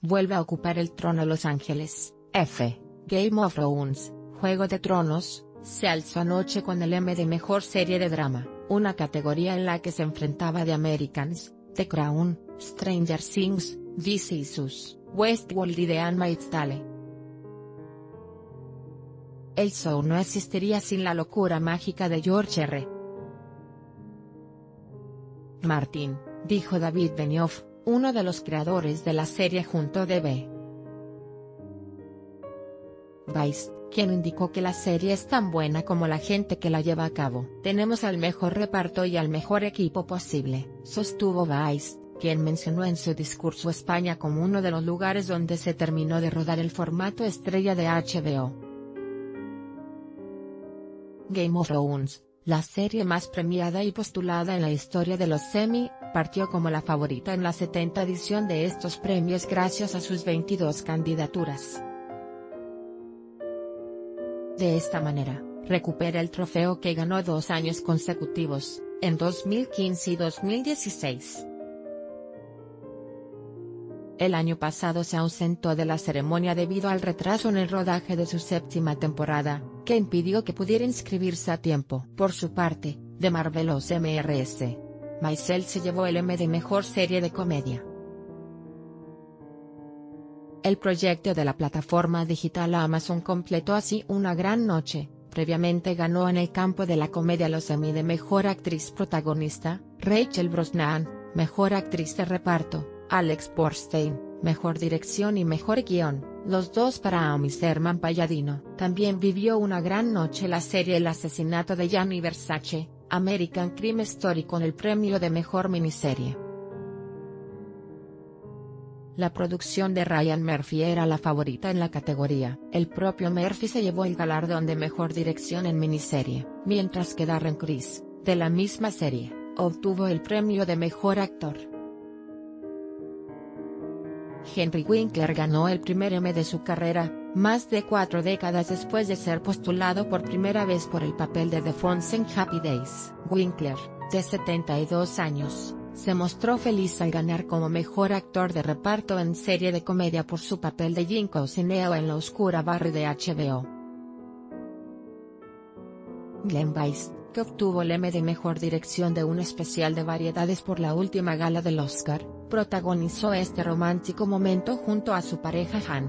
vuelve a ocupar el trono Los Ángeles. F. Game of Thrones, Juego de Tronos, se alzó anoche con el Emmy de Mejor Serie de Drama, una categoría en la que se enfrentaba The Americans, The Crown, Stranger Things, This Is Us, Westworld y The Handmaid's Tale. El show no existiría sin la locura mágica de George R. Martin, dijo David Benioff, uno de los creadores de la serie junto a D.B. Weiss, quien indicó que la serie es tan buena como la gente que la lleva a cabo. Tenemos al mejor reparto y al mejor equipo posible, sostuvo Weiss, quien mencionó en su discurso España como uno de los lugares donde se terminó de rodar el formato estrella de HBO. Game of Thrones, la serie más premiada y postulada en la historia de los Emmy, partió como la favorita en la 70ª edición de estos premios gracias a sus 22 candidaturas. De esta manera, recupera el trofeo que ganó 2 años consecutivos, en 2015 y 2016. El año pasado se ausentó de la ceremonia debido al retraso en el rodaje de su 7ª temporada, que impidió que pudiera inscribirse a tiempo. Por su parte, The Marvelous Mrs. Maisel se llevó el Emmy de Mejor Serie de Comedia. El proyecto de la plataforma digital Amazon completó así una gran noche. Previamente ganó en el campo de la comedia los Emmy de Mejor Actriz Protagonista, Rachel Brosnahan, Mejor Actriz de Reparto, Alex Borstein, Mejor Dirección y Mejor Guión, los dos para Amy Sherman Palladino. También vivió una gran noche la serie El asesinato de Gianni Versace, American Crime Story con el premio de Mejor Miniserie. La producción de Ryan Murphy era la favorita en la categoría. El propio Murphy se llevó el galardón de Mejor Dirección en Miniserie, mientras que Darren Criss, de la misma serie, obtuvo el premio de Mejor Actor. Henry Winkler ganó el primer Emmy de su carrera, más de 4 décadas después de ser postulado por primera vez por el papel de Defonse en Happy Days. Winkler, de 72 años, se mostró feliz al ganar como Mejor Actor de Reparto en Serie de Comedia por su papel de Jim Cousineau en La Oscura Barry de HBO. Glenn Weiss, que obtuvo el Emmy de Mejor Dirección de un especial de variedades por la última gala del Oscar, protagonizó este romántico momento junto a su pareja Han.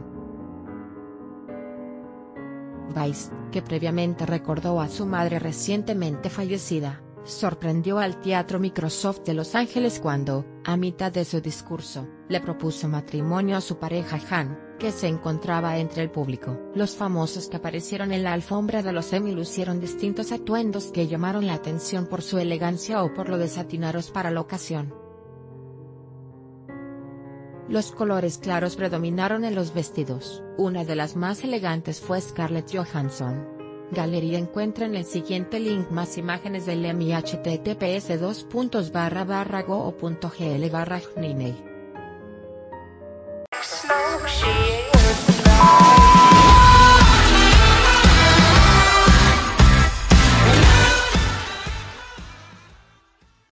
Weiss, que previamente recordó a su madre recientemente fallecida, sorprendió al Teatro Microsoft de Los Ángeles cuando, a mitad de su discurso, le propuso matrimonio a su pareja Han, que se encontraba entre el público. Los famosos que aparecieron en la alfombra de los Emmy lucieron distintos atuendos que llamaron la atención por su elegancia o por lo desatinados para la ocasión. Los colores claros predominaron en los vestidos. Una de las más elegantes fue Scarlett Johansson. Galería encuentra en el siguiente link más imágenes del Emmy https://go.gl/Gnine